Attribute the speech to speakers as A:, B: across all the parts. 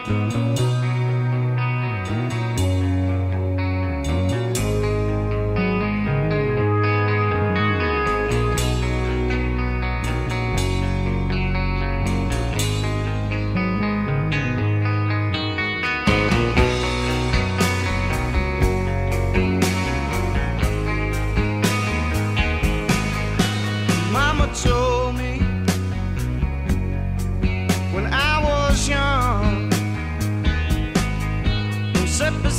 A: Told me when I was young, don't set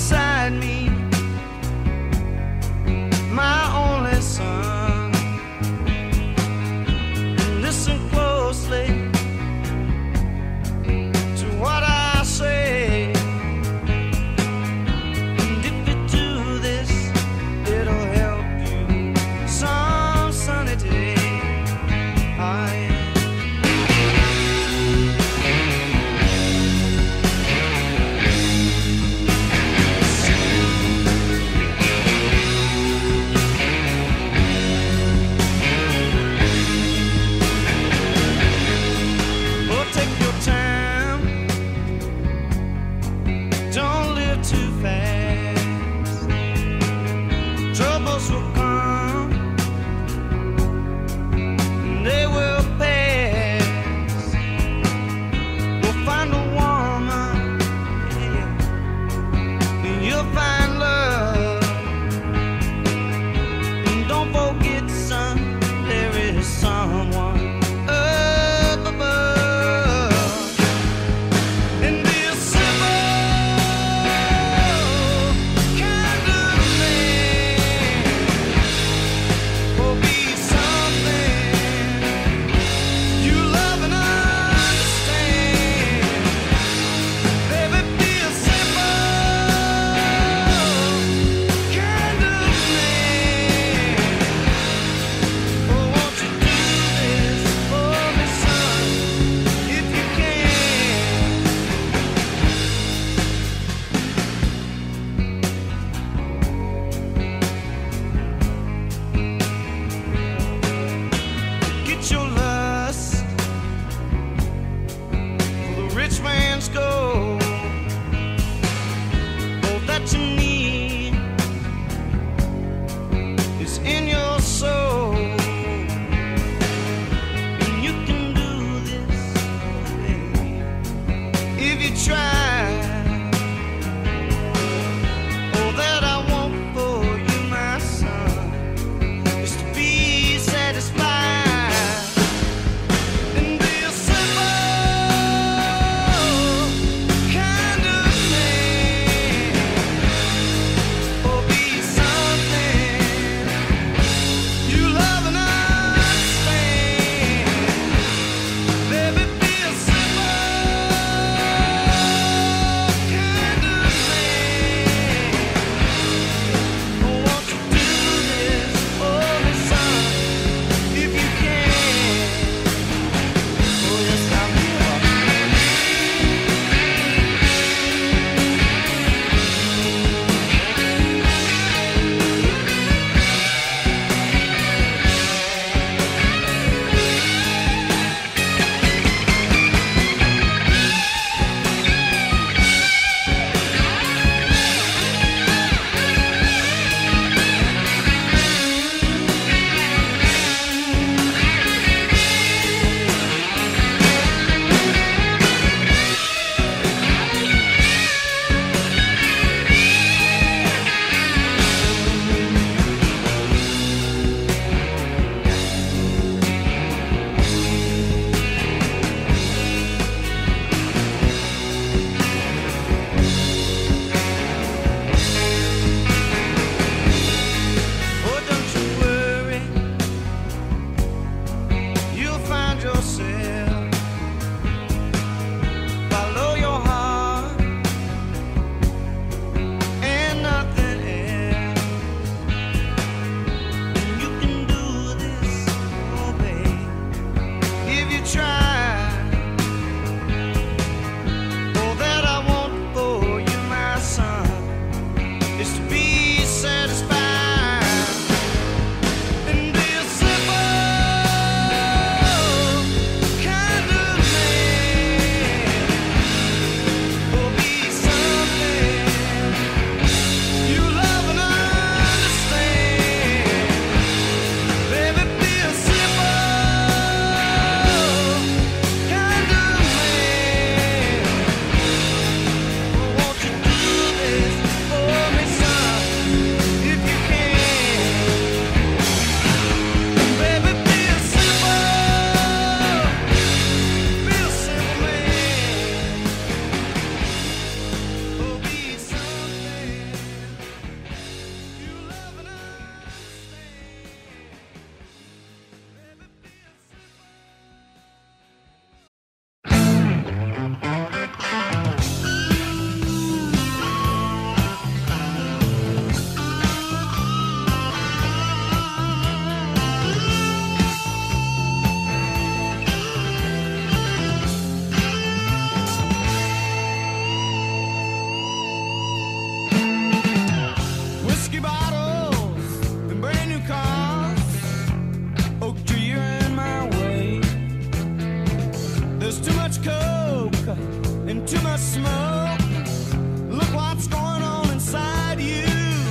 A: smoke. Look what's going on inside you.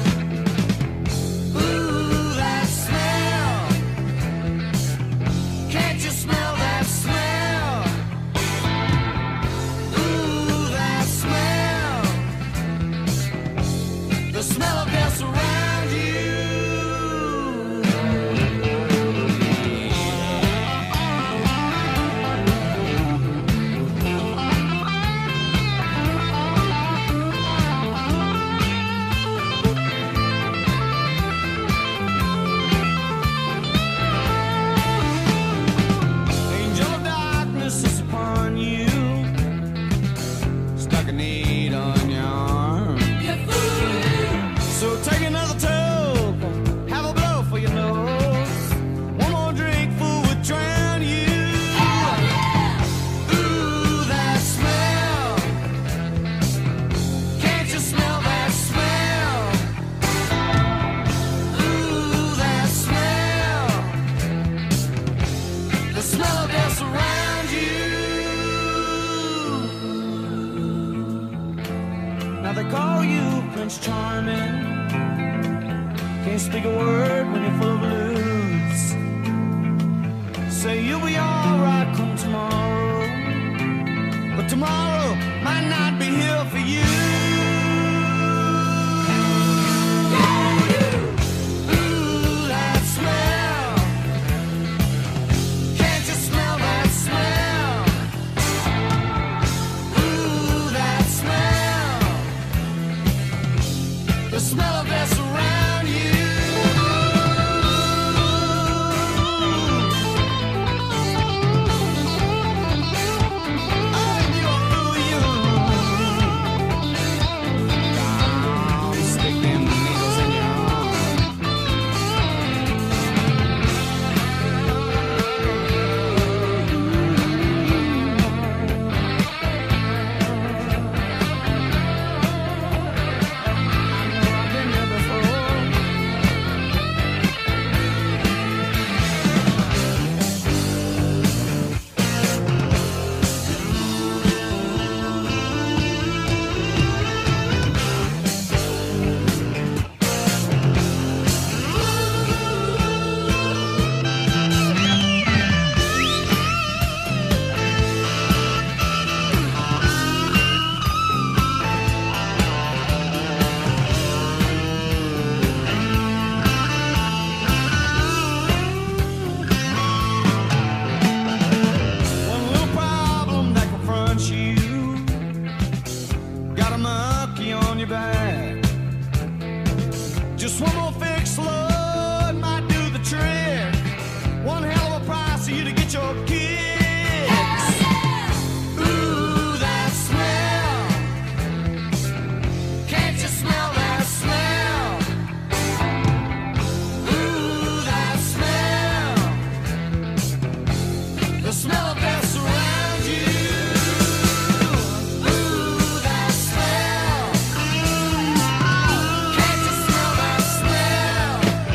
A: Ooh, that smell. Can't you smell that smell? Ooh, that smell. The smell of death around you. Angel of darkness is upon you. Stuck a need on your arm. So take another toke, have a blow for your nose. One more drink, fool, would drown you. Ooh, that smell. Can't you smell that smell? Ooh, that smell. The smell of death around you. Now they call you Prince Charming. Can't speak a word when you're full of blues. Say you'll be alright come tomorrow, but tomorrow might not be here for you. Ooh, that smell. Can't you smell that smell? Ooh, that smell. The smell of death around you. Oh, you, you. Down, stick them needles in your arm. I've been there before. One little problem that confronts you. Got a monkey on your back. Just one more fix, Lord, might do the trick. One hell of a price for you to get your kicks. Ooh, that smell. Can't you smell that smell? Ooh, that smell. The smell of death around you. Ooh, that smell. Can't you smell that smell?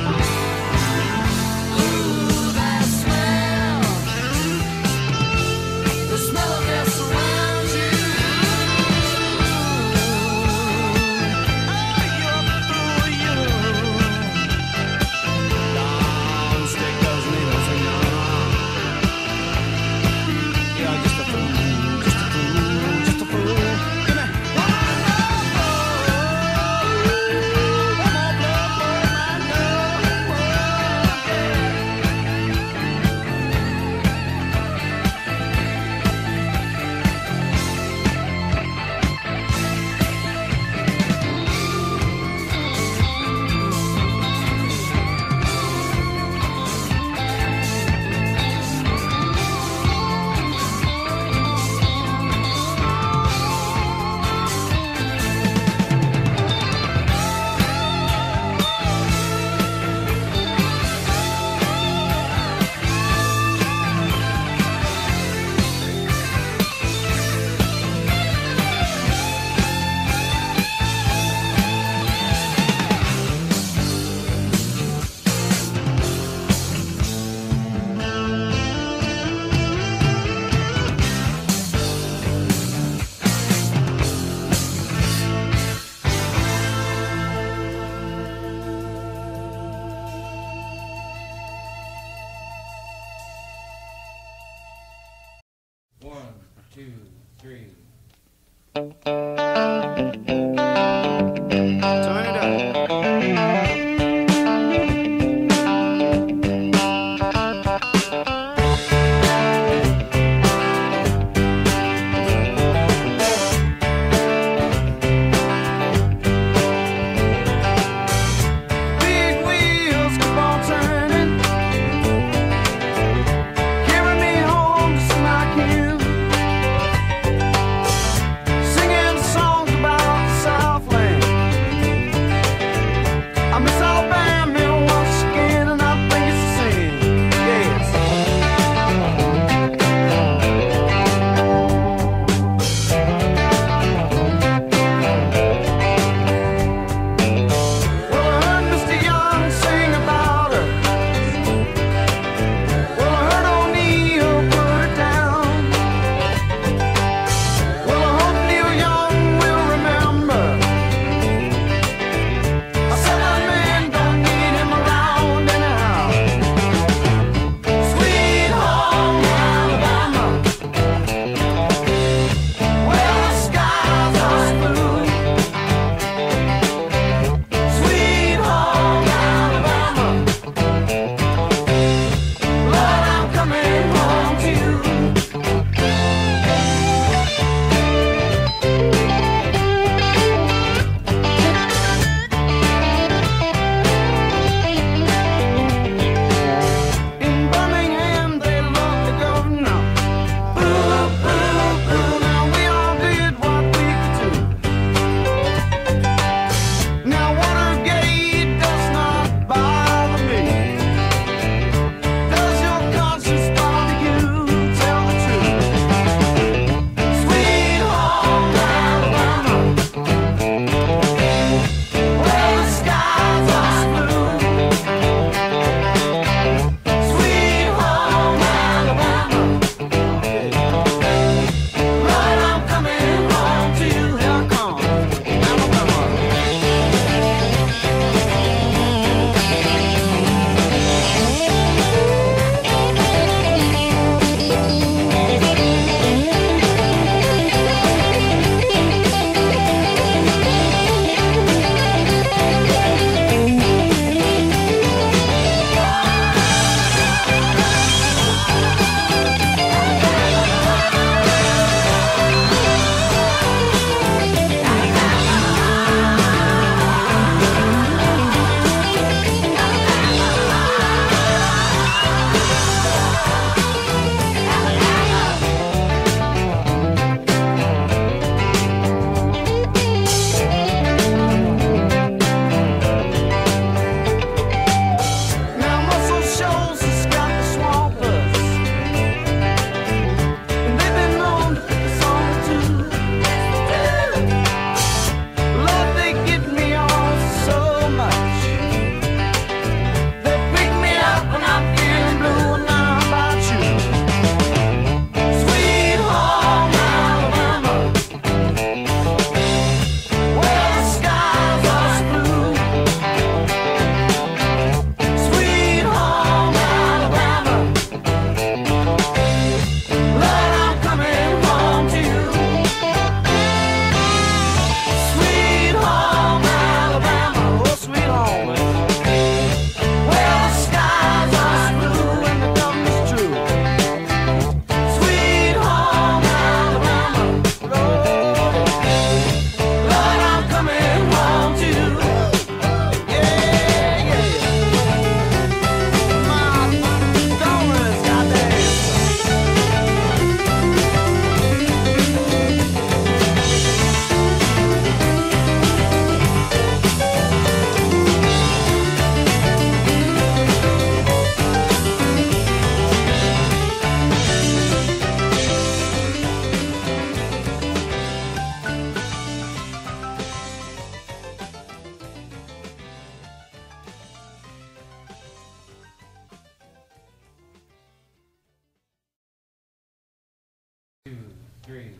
A: 3.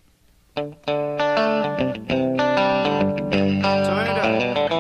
A: Turn it up.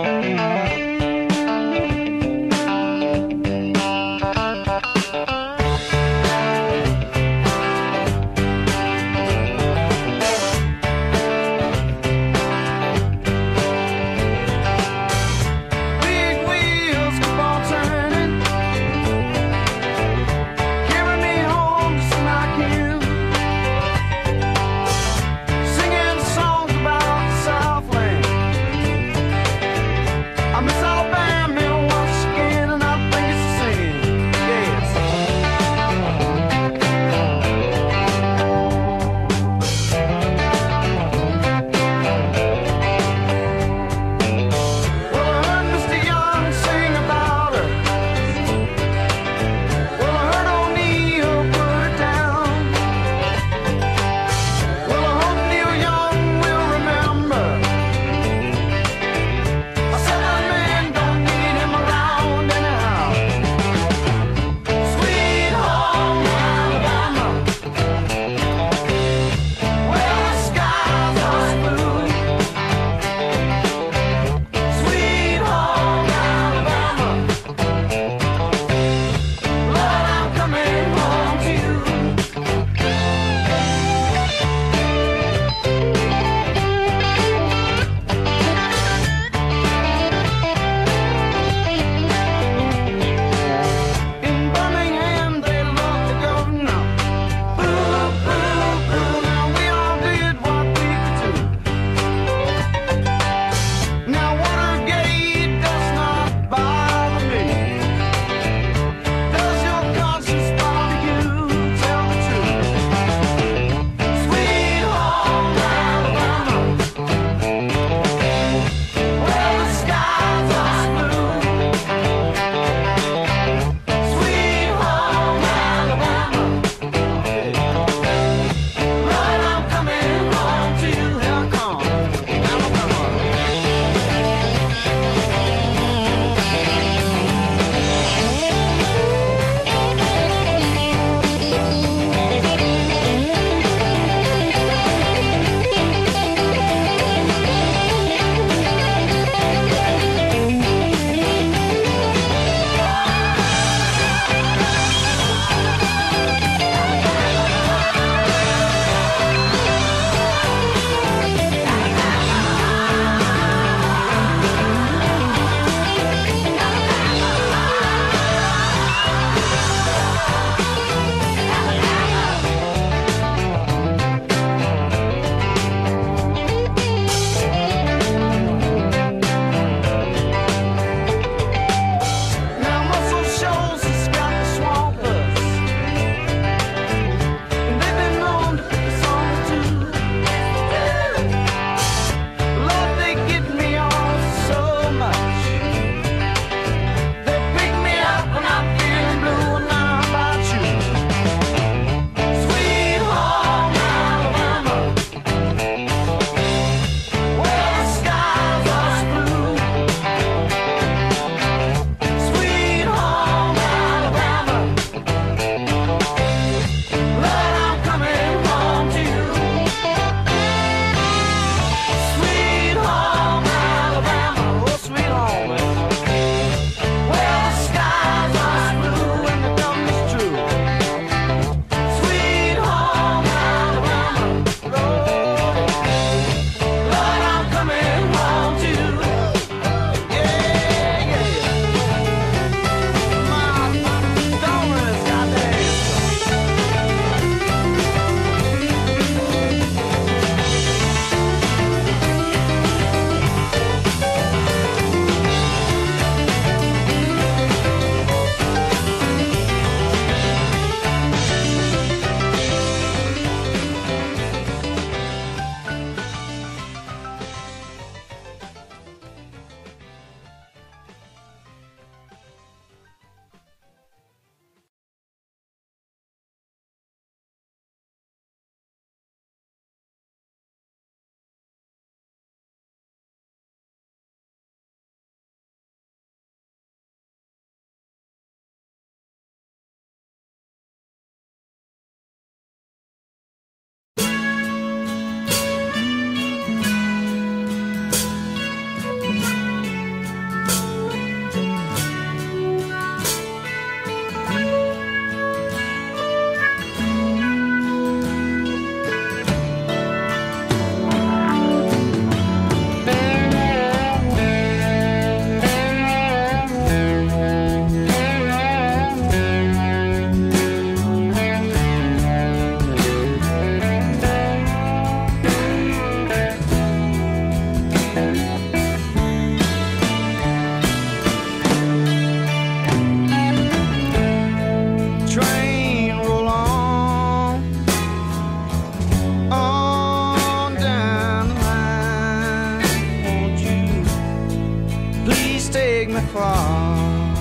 A: take me far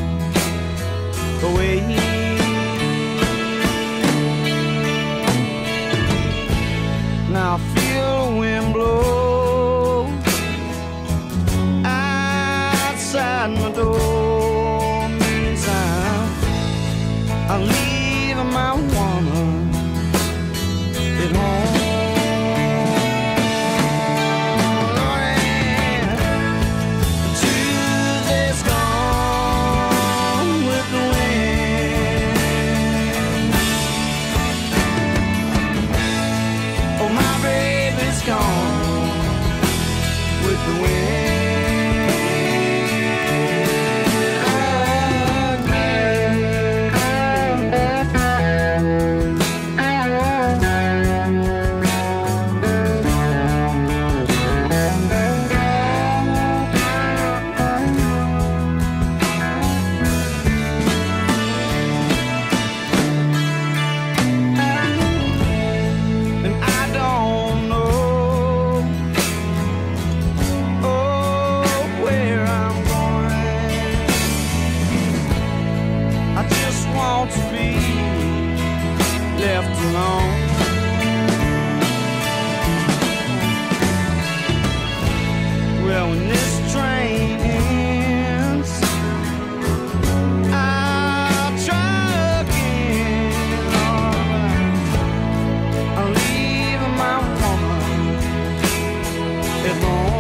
A: away. Now I feel the wind blow outside my door. Meantime, I'm leaving my woman at home. Tuesday's gone with the wind. Oh, my baby's gone with the wind. To be left alone. Well, when this train ends, I'll try again. I'm leaving my woman at home.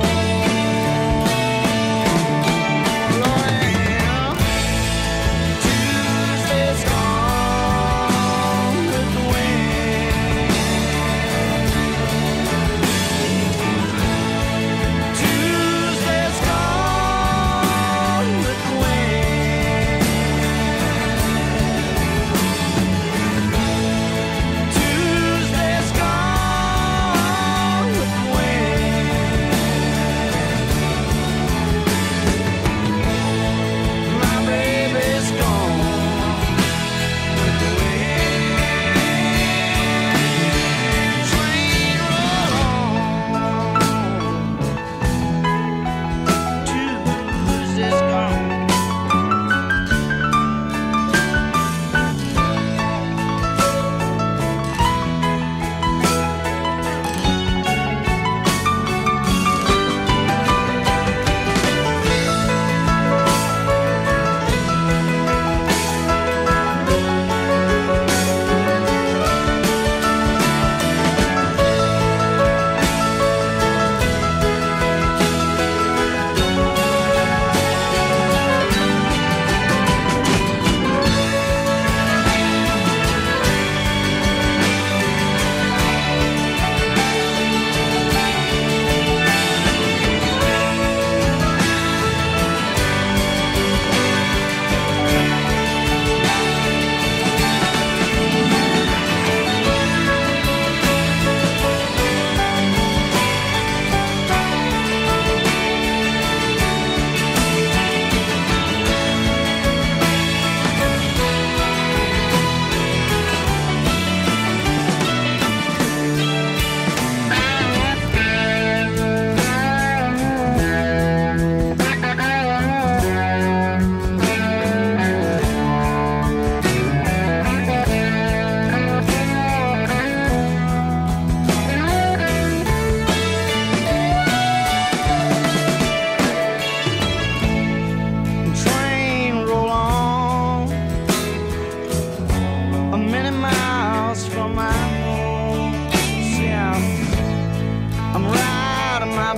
A: I'm riding my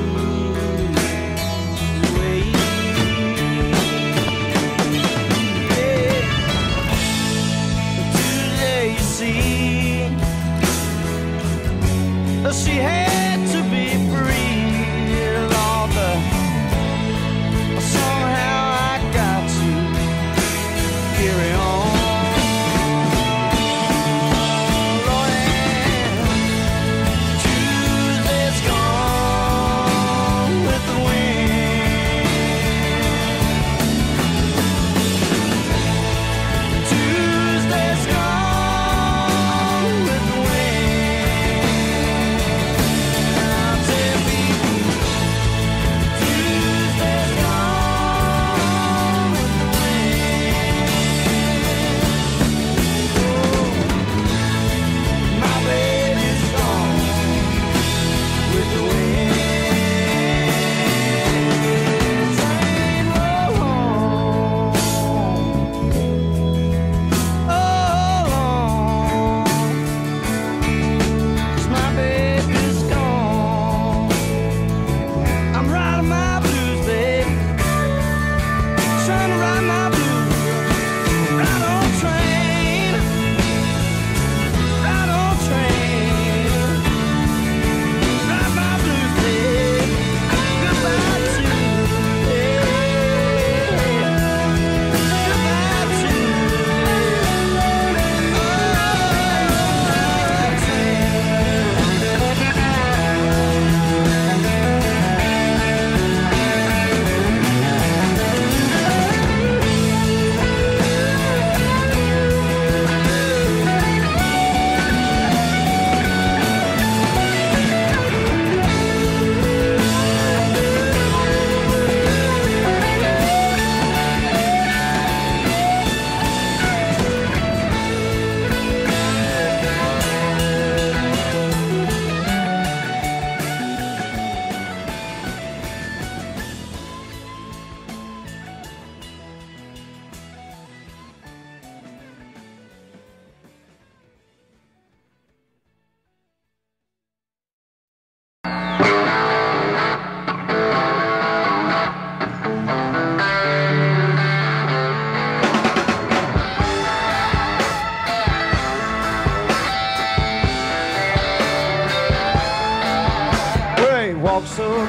A: blues away. Yeah. Today you see, she had to be free. Lord, somehow I got to carry on. She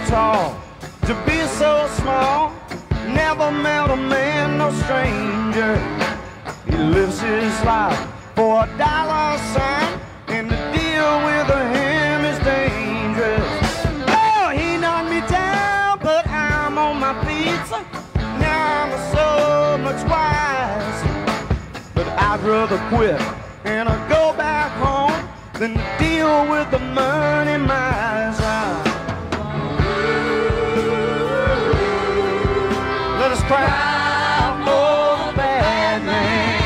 A: tall, to be so small. Never met a man, no stranger. He lives his life for a dollar sign, and the deal with him is dangerous. Oh, he knocked me down, but I'm on my feet. Now I'm so much wiser. But I'd rather quit and I go back home than deal with the money miser. Let us cry for the bad man.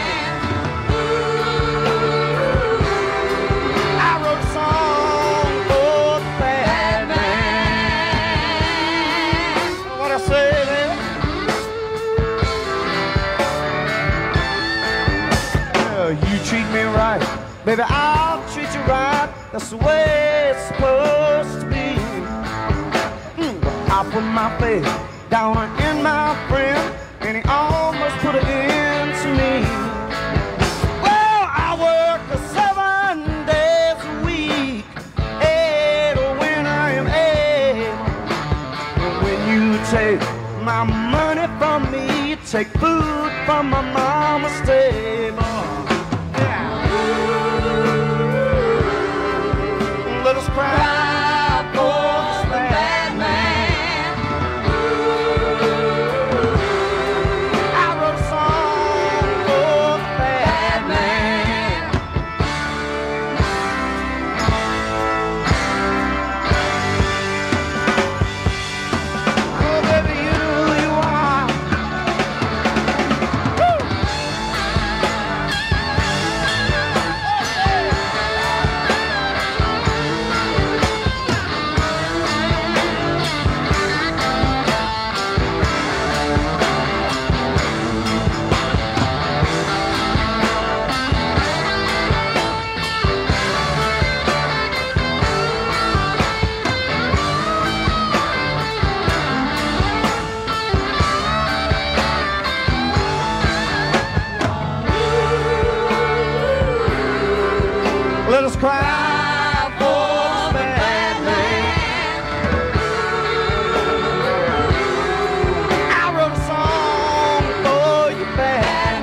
A: I wrote a song for the bad man. What I say, baby? Yeah, you treat me right, baby, I'll treat you right. That's the way it's supposed to be. I put my faith down in my friend, and he almost put an end to me. Well, I work 7 days a week, 8 when I am able. And when you take my money from me, you take food from my mama's table. Let us cry for the bad man. I wrote a song for the bad man. Oh, baby, you know who you are. Woo! Let us cry for the bad man. I wrote a song for you, bad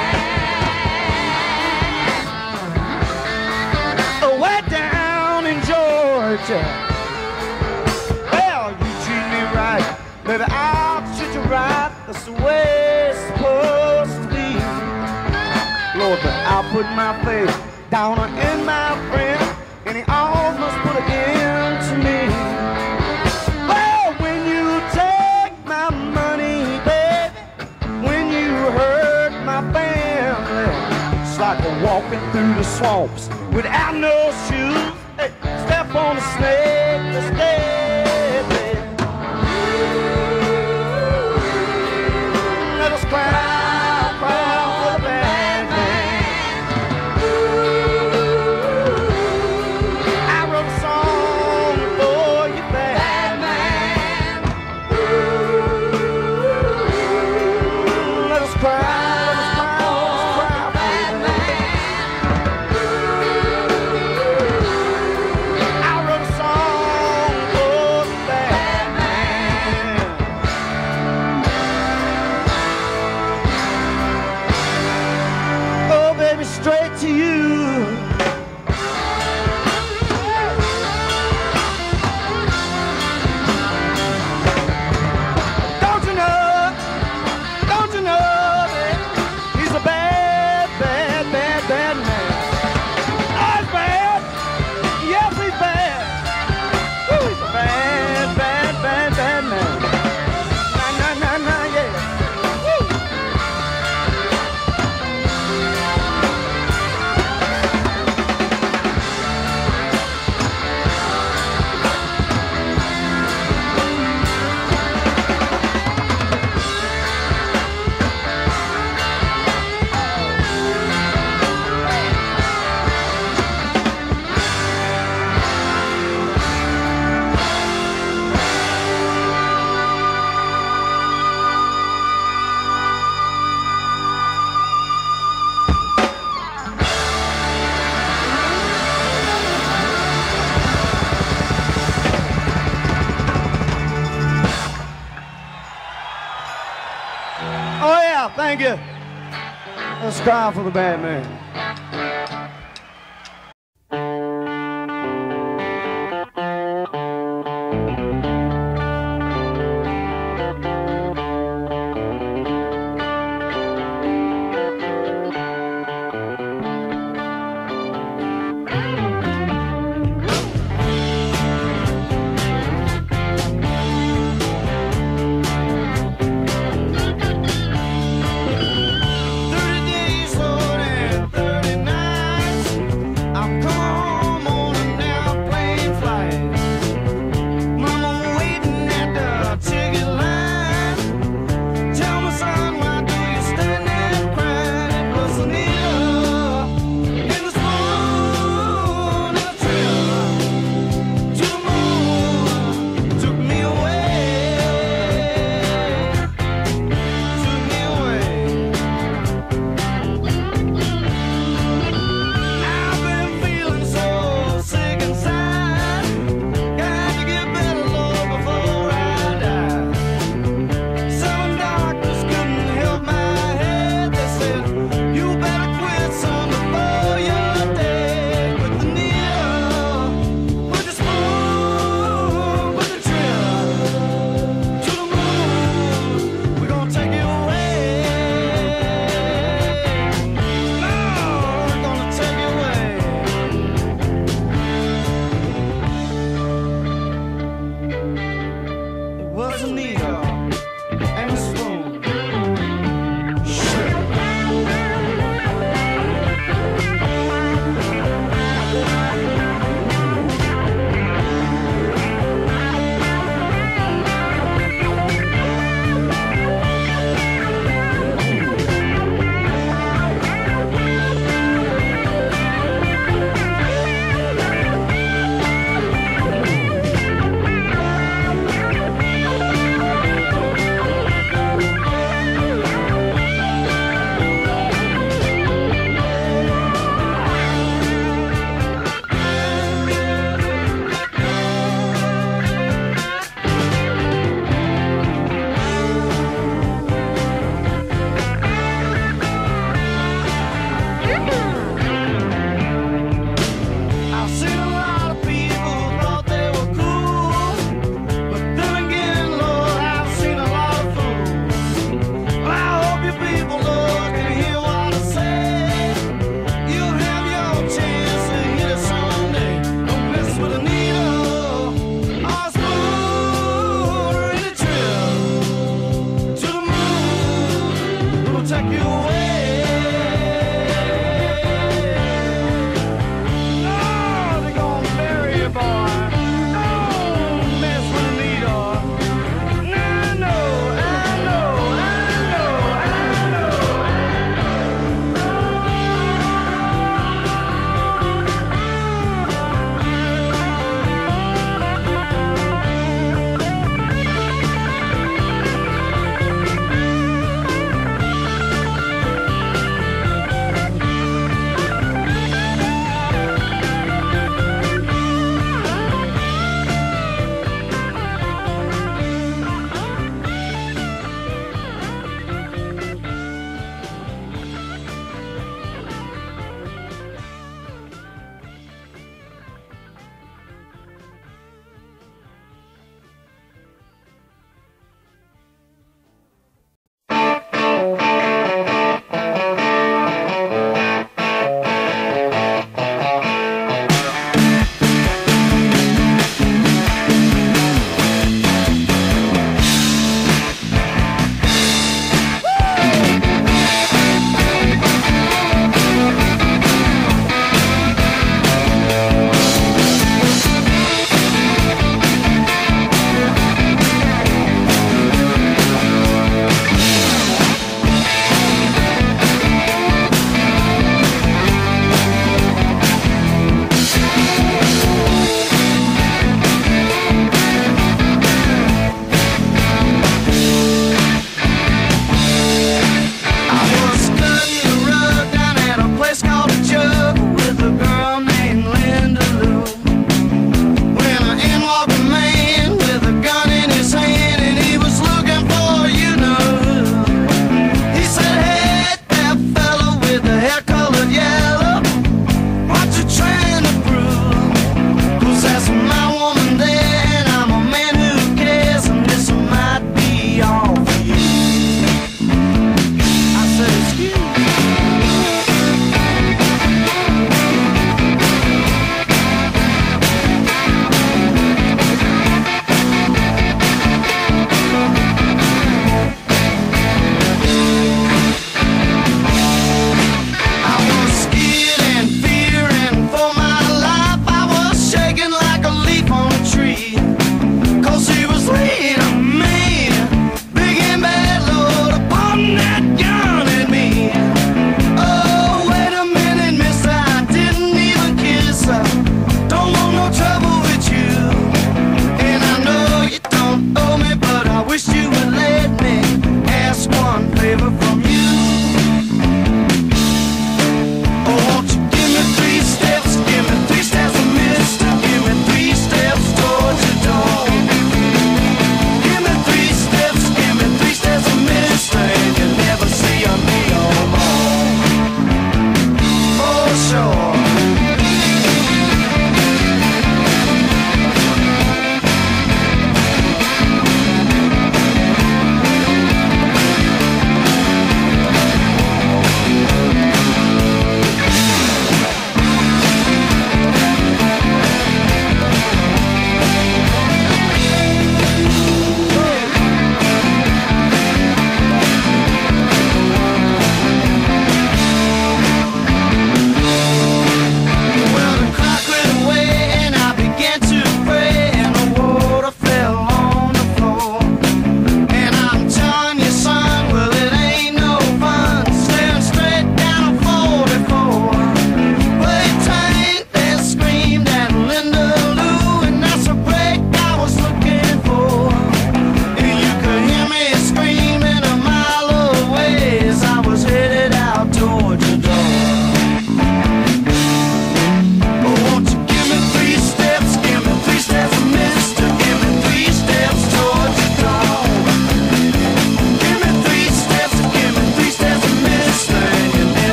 A: man. Way down in Georgia. Well, you treat me right, baby, I'll treat you right. That's the way it's supposed to be. Lord, but I'll put my faith down in my friend, and he almost put an end to me. Well, when you take my money, baby, when you hurt my family, it's like we're walking through the swamps without no shoes. Hey, step on a snake that's deadly. Let us cry for the bad man. I wrote a song for Thank you. Let's cry for the bad man.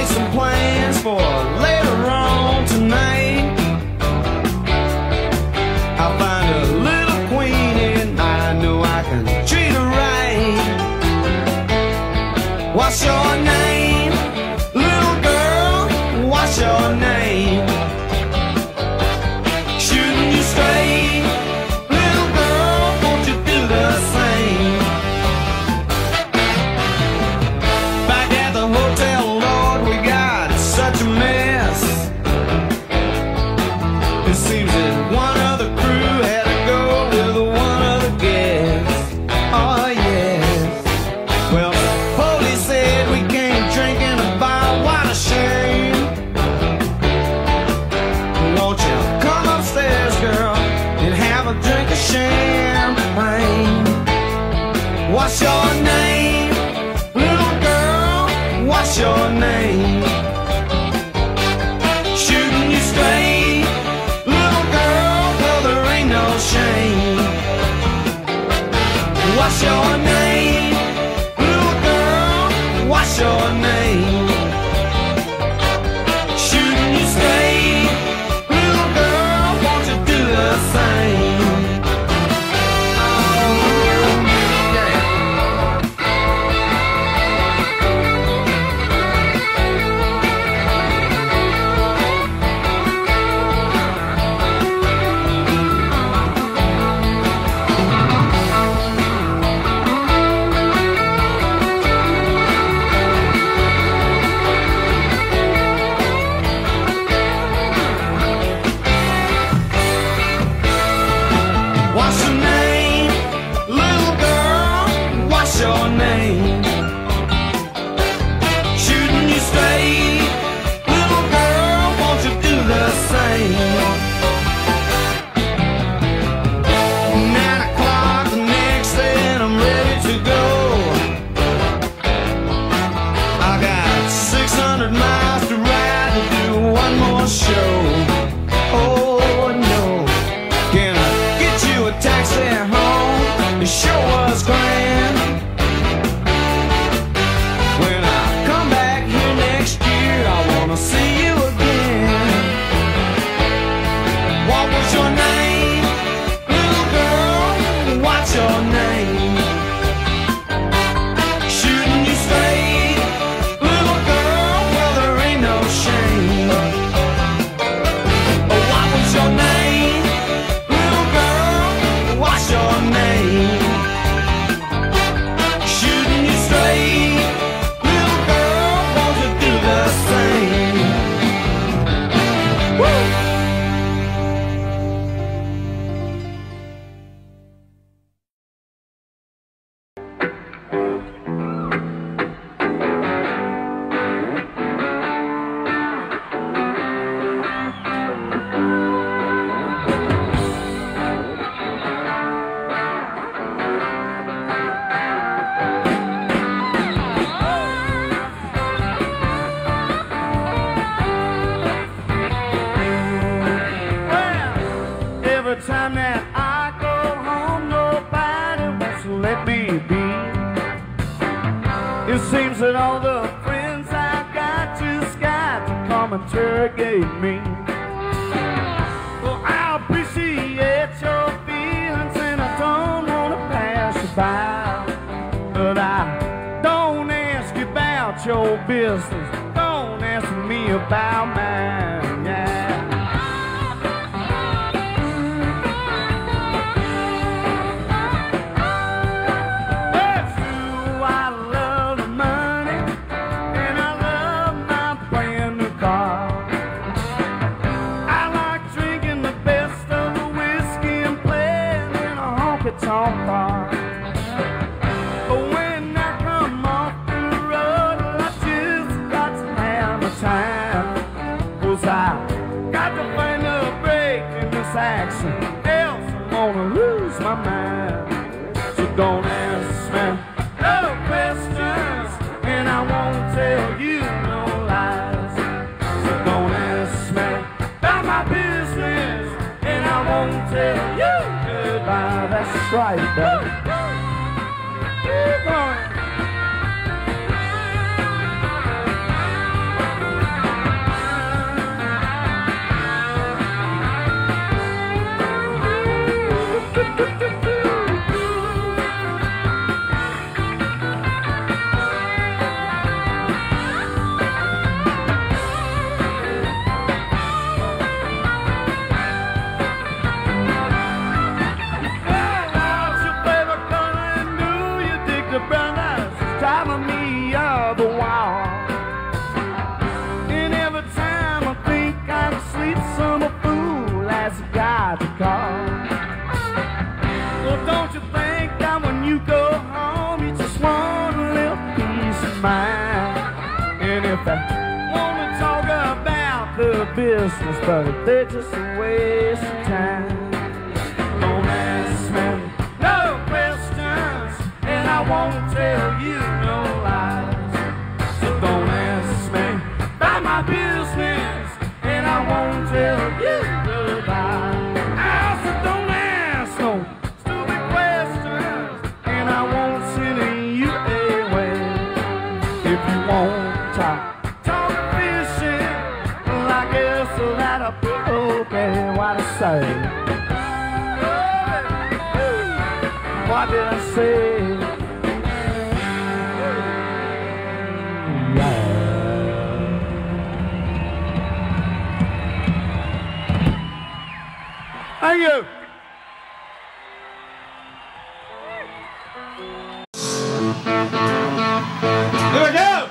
A: make some plans for later on tonight. I'll find a little queen and I know I can treat her right. What's your name, little girl? What's your name? Shooting you straight, little girl, won't you do the same? Back at the hotel, Lord, we got such a mess. It seems that one of the crew had to go with one of the guests. Oh yes. Well, the police said we can't drink in a bar. What a shame. Won't you come upstairs, girl, and have a drink of champagne? What's your name, little girl? What's your name? Shooting you straight, little girl, well there ain't no shame. What's your name, little girl? What's your name? Shooting you straight, little girl, won't you do the same? What's your name, little girl? What's your name? Shooting you straight, little girl, won't you do the same? 9 o'clock the next day and I'm ready to go. I got 600 miles to ride to do one more show. Oh no, can I get you a taxi home? It sure was grand. When I come back here next year, I wanna see you again. What was your name, little girl? What's your name? Shooting you straight, little girl, well there ain't no shame. Oh, what was your name, little girl? What's your name? Shooting you straight, little girl, won't you do the same? Woo! Every time that I go home, nobody wants to let me be. It seems that all the friends I got just got to come interrogate me. Well, I appreciate your feelings and I don't want to pass you by, but I don't ask you about your business, don't ask me about mine, yeah. But when I come off the road, I just got to have my time. 'Cause I got to find a break in this action, else I'm gonna lose my mind. So don't ask me no questions, and I won't tell you no lies. So don't ask me about my business, and I won't tell you goodbye. That's right, baby. Keep on. wanna talk about the business, but they're just a waste of time. Don't ask me no questions, and I won't tell you no lies. So don't ask me about my business, and I won't tell you goodbye. I said don't ask no stupid questions, and I won't send you away. If you won't talk fishing, well I guess that'll be okay. What I say? What did I say? Yeah. Thank you. Here we go.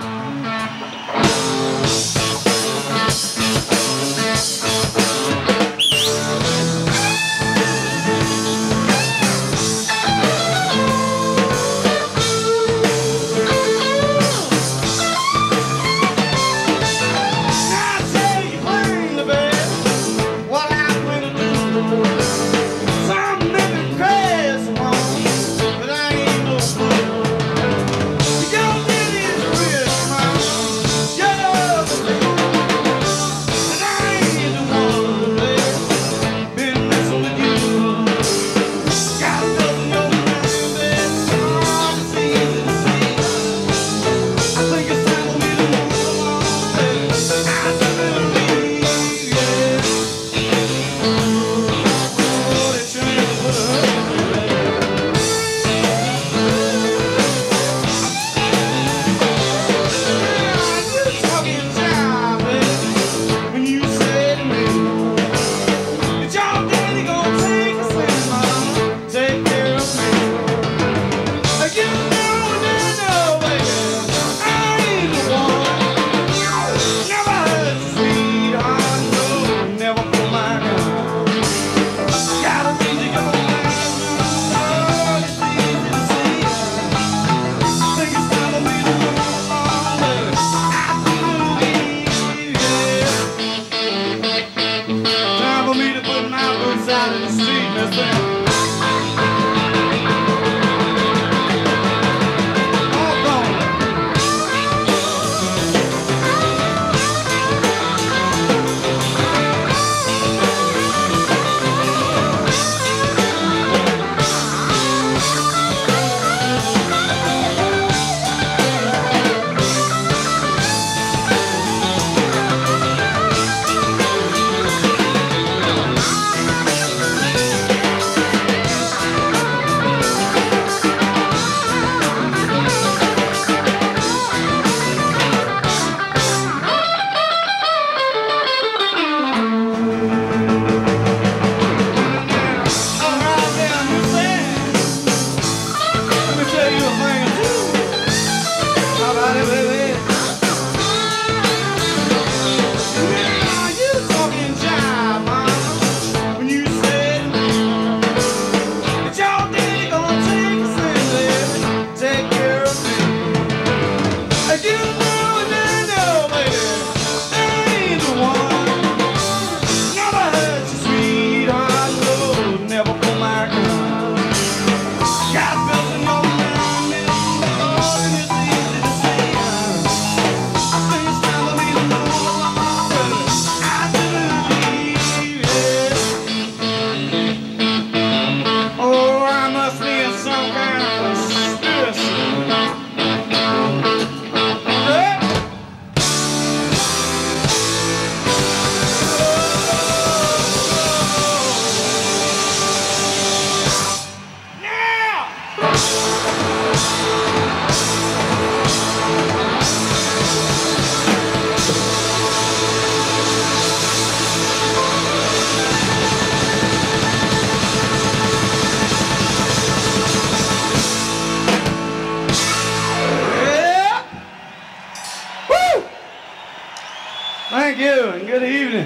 B: Thank you and good evening.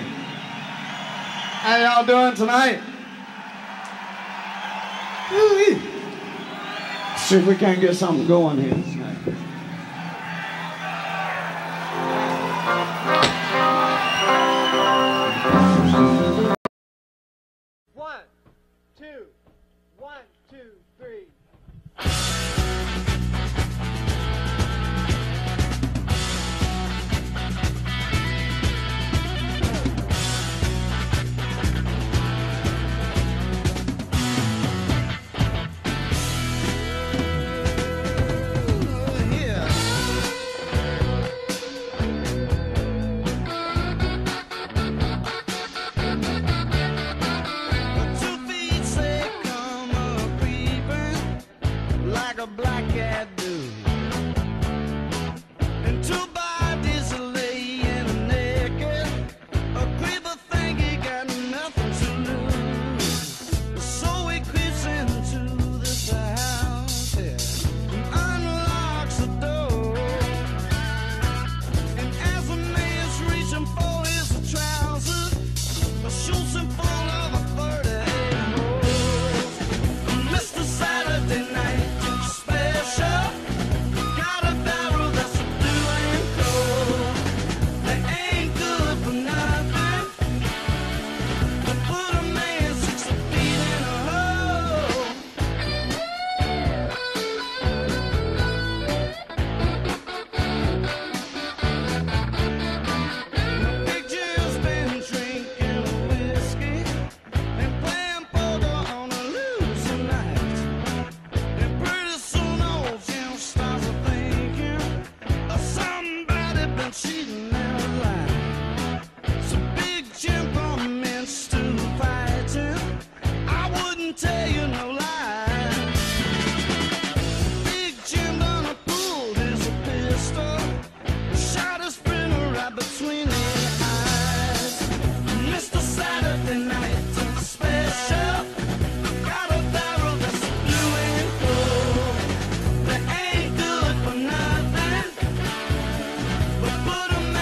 B: How y'all doing tonight? Woo-wee. See if we can't get something going here tonight. One, two, 1, 2, 3.
A: Black cat do, and two bodies are laying naked. A creeper think he got nothing to lose, so he creeps into this house, yeah, and unlocks the door. And as the man's reaching for his trousers, shoots him full of a 38 holes. Mr. Saturday Night Special, got a barrel that's blue and cold. They ain't good for nothing, but put a man 60 feet in a hole. Big Jim's been drinking whiskey and playing poker on a loose night. And pretty soon old Jim starts thinking somebody been cheating their life. So Big Jim commenced to fighting. I wouldn't tell you no lie. Big Jim done pulled his pistol, shot his friend right between the eyes. Mr. Saturday Night Special, got a barrel that's blue and cold. They ain't good for nothing, but put a